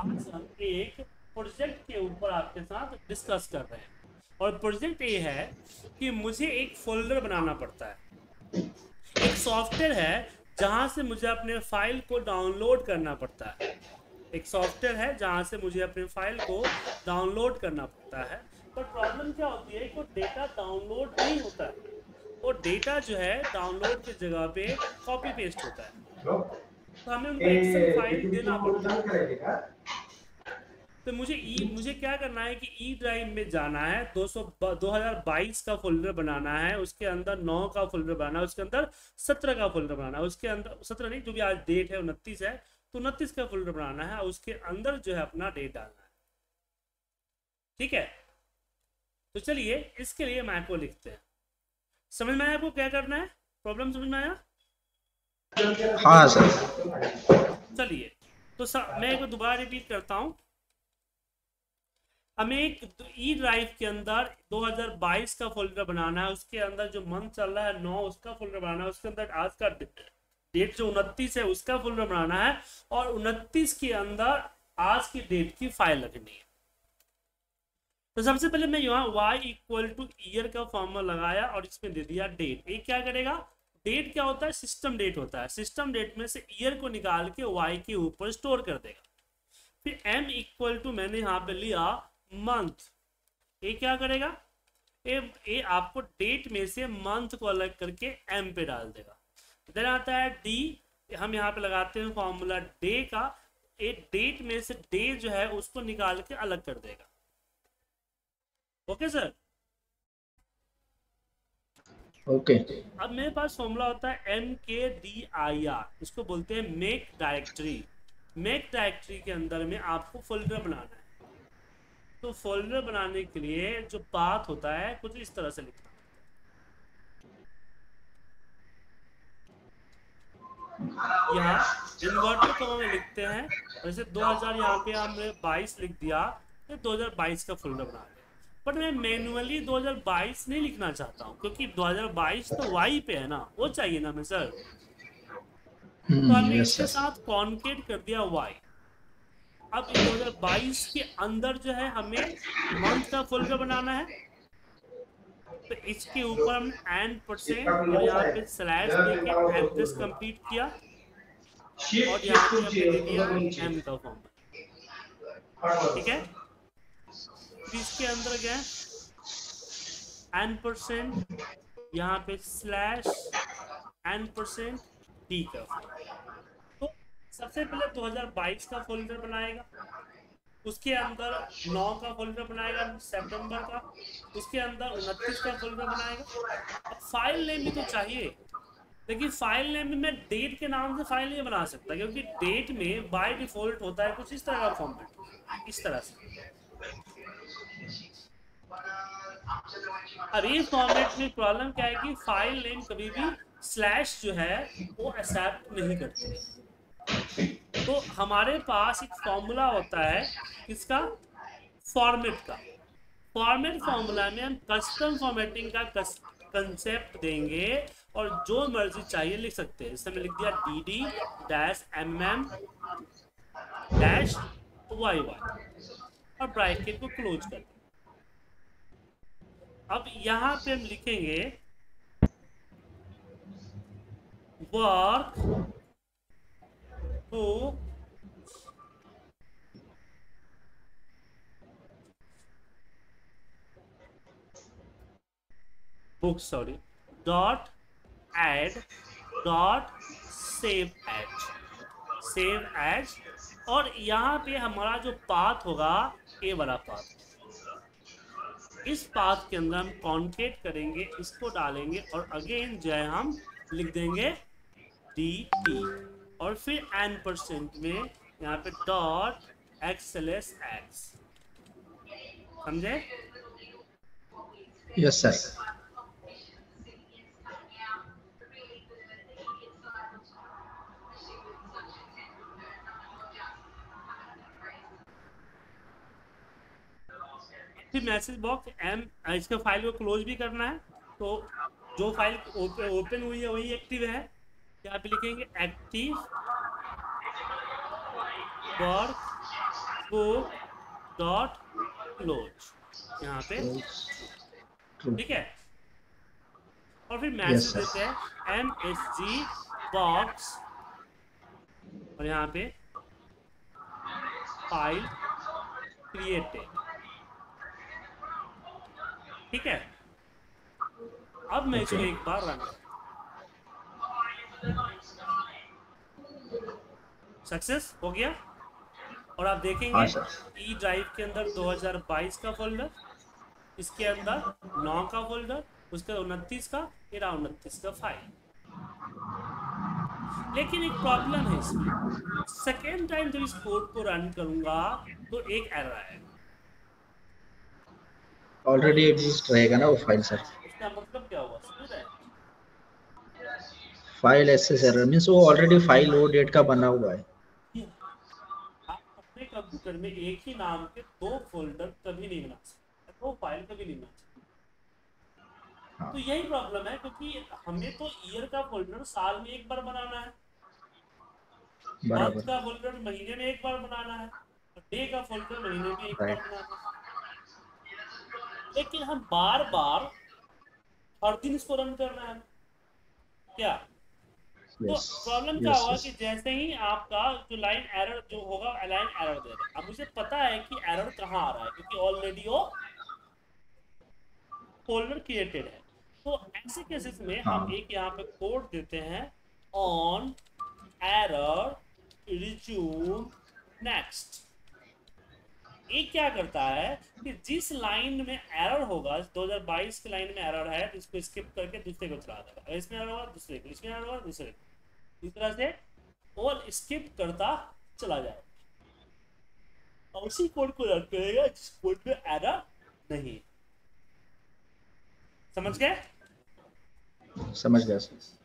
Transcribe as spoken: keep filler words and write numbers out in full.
आज हम एक प्रोजेक्ट के ऊपर आपके साथ डिस्कस कर रहे हैं और प्रोजेक्ट ये है कि मुझे एक फोल्डर बनाना पड़ता है। एक सॉफ्टवेयर है जहां से मुझे अपने फाइल को डाउनलोड करना पड़ता है। एक सॉफ्टवेयर है जहां से मुझे अपने फाइल को डाउनलोड करना पड़ता है। पर प्रॉब्लम क्या होती है कि वो डेटा डाउनलोड नहीं होता है। वो डेटा जो है डाउनलोड की जगह पे कॉपी पेस्ट होता है। तो हमें उनको एक्सेल फाइल देना पड़ता है। तो मुझे ई मुझे क्या करना है कि ई ड्राइव में जाना है, दो सौ दो हजार बाईस का फोल्डर बनाना है, उसके अंदर नौ का फोल्डर बनाना है, उसके अंदर सत्रह का फोल्डर बनाना है, उसके अंदर सत्रह नहीं, जो भी आज डेट है उनतीस है, तो उनतीस का फोल्डर बनाना है, उसके अंदर जो है अपना डेट डालना है। ठीक है, तो चलिए इसके लिए मैको लिखते हैं। समझ में आया आपको क्या करना है? प्रॉब्लम समझ में आया? हाँ सर। चलिए तो मैं एक दोबारा रिपीट करता हूं। हमें एक ई ड्राइव के अंदर दो हज़ार बाईस का फोल्डर बनाना है, उसके अंदर जो मंथ चल रहा है नौ उसका फोल्डर बनाना है, उसके अंदर आज का डेट जो उनतीस है उसका फोल्डर बनाना है, और उनतीस के अंदर आज की डेट की फाइल रखनी है। तो सबसे पहले मैं यहाँ y इक्वल टू ईयर का फॉर्मूला लगाया और इसमें दे दिया डेट। ये क्या करेगा? डेट क्या होता है? सिस्टम डेट होता है। सिस्टम डेट में से ईयर को निकाल के y के ऊपर स्टोर कर देगा। फिर m इक्वल टू मैंने यहाँ पे लिया मंथ। ये क्या करेगा? ये ये आपको डेट में से मंथ को अलग करके m पे डाल देगा। देन आता है d, हम यहाँ पे लगाते हैं फॉर्मूला डे का। ये डेट में से डे जो है उसको निकाल के अलग कर देगा। Okay sir? ओके। अब मेरे पास फॉर्मूला होता है एम के डी आई आर, इसको बोलते हैं मेक डायरेक्टरी। मेक डायरेक्टरी के अंदर में आपको फोल्डर बनाना है। तो फोल्डर बनाने के लिए जो पाथ होता है कुछ इस तरह से लिखना। यहाँ इन्वर्टर कॉमा में लिखते हैं, जैसे दो हज़ार यहाँ पे हमने बाईस लिख दिया, तो दो हज़ार बाईस का फोल्डर बना लिया। बट मैं मैनुअली दो हज़ार बाईस नहीं लिखना चाहता हूँ, क्योंकि दो हज़ार बाईस तो वाई पे है ना, वो चाहिए ना मैं सर। तो हमने इसके साथ कॉन्केट कर दिया वाई। अब दो हज़ार बाईस के अंदर जो है हमें मंथ का फोल्डर बनाना है, तो इसके ऊपर हमने एंड परसेंट और यहाँ पे स्लैश देके एड्रेस कंप्लीट किया, और यहाँ पे हमने दे दिया एम का फॉर्मूला। ठीक है, फिर इसके अंदर गए एन परसेंट, यहाँ पे स्लैश एन परसेंट डी का। तो सबसे पहले दो हज़ार बाईस का फोल्डर बनाएगा, उसके अंदर नौ का फोल्डर बनाएगा सितंबर का, उसके अंदर उनतीस का फोल्डर बनाएगा। अब फाइल नेम भी तो चाहिए, लेकिन फाइल नेम में मैं डेट के नाम से फाइल नहीं बना सकता, क्योंकि डेट में बाय डिफॉल्ट होता है कुछ इस तरह का फॉर्मेट, इस तरह से। अब ये फॉर्मेट में प्रॉब्लम क्या है कि फाइल नेम कभी भी स्लैश जो है वो एक्सेप्ट नहीं करती है। तो हमारे पास एक फॉर्मूला होता है किसका? फॉर्मेट का। फॉर्मेट फॉर्मूला में हम कस्टम फॉर्मेटिंग का कंसेप्ट देंगे और जो मर्जी चाहिए लिख सकते हैं। जैसे मैं लिख दिया D D dash M M dash Y Y और ब्रैकेट को क्लोज कर दें। अब यहां पे हम लिखेंगे work to book sorry dot add dot save as save as और यहाँ पे हमारा जो पाथ होगा ये वाला पाथ, इस पाथ के अंदर हम कॉन्केट करेंगे, इसको डालेंगे और अगेन जो है हम लिख देंगे डी टी और फिर एन परसेंट में यहाँ पे dot X L S X. समझे? Yes sir. फिर मैसेज बॉक्स एम, इसका फाइल को क्लोज भी करना है, तो जो फाइल ओपन हुई है वही एक्टिव है। यहाँ पे लिखेंगे active work book dot close, यहाँ पे ट्रू। ठीक है। और फिर यस मैसेज सर। देते हैं एम एस जी बॉक्स, और यहाँ पे फाइल क्रिएटेड, ठीक है। अब मैं ओके। इसको एक बार रन कर, सक्सेस हो गया। और आप देखेंगे हाँ सर। ई ड्राइव के अंदर दो हज़ार बाईस का फोल्डर, इसके अंदर नौ का फोल्डर, उसके उनतीस का, मेरा उनतीस का फाइल। लेकिन एक प्रॉब्लम है इसमें, सेकेंड टाइम जब इस कोड को रन करूंगा तो एक एरर आएगा। ऑलरेडी एग्जिस्ट रहेगा ना वो फाइल सर। इसका मतलब क्या हुआ, समझ रहे हैं? फाइल एक्सेस एरर मींस वो ऑलरेडी फाइल वो डेट का बना हुआ है। कि आप अपने कंप्यूटर में एक ही नाम के दो फोल्डर कभी नहीं बना सकते, दो फाइल कभी नहीं बना सकते। हाँ तो यही प्रॉब्लम है, क्योंकि हमें तो ईयर का फोल्डर साल में एक बार बनाना है, मंथ बराबर। का फोल्डर महीने में एक बार बनाना है, और डे का फोल्डर महीने में एक बार राइट। बनाना है। लेकिन हम बार बार हर दिन इसको रन करना है क्या? तो यस प्रॉब्लम क्या यस होगा यस। कि जैसे ही आपका जो लाइन एरर जो होगा, अलाइन एरर देगा। अब मुझे पता है कि एरर कहाँ आ रहा है, क्योंकि ऑलरेडी वो फोल्डर क्रिएटेड है। तो ऐसे केसेस में हम हाँ एक यहाँ पे कोड देते हैं, ऑन एरर रिज्यूम नेक्स्ट। ये क्या करता है कि जिस लाइन में एरर होगा, दो हज़ार बाईस की लाइन में एरर है, इसको स्किप करके दूसरे को चला देगा, इसमें एरर होगा दूसरे को, इसमें एरर होगा दूसरे को, इस तरह से और स्किप करता चला जाएगा, और उसी कोड को रन करेगा जिस कोड में एरर नहीं। समझ गए? समझ गया सर।